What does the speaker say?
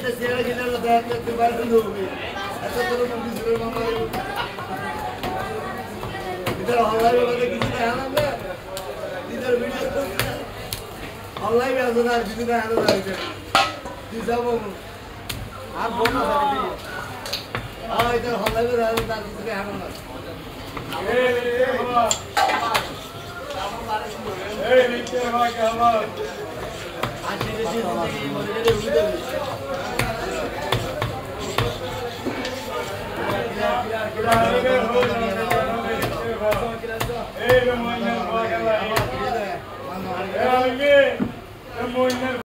siapa kita lepas itu baru dulu. Atau terus mungkin sudah mama. Kita online berada kita hana ber. Kita video tu. Online berada na kita hana lagi. Kita pun. आप बोलना सारे हाँ इधर हल्ला भी रहा था किसके हम लोग नीचे हवा क्या हवा आज ये चीज़ मुझे ले उड़ी तो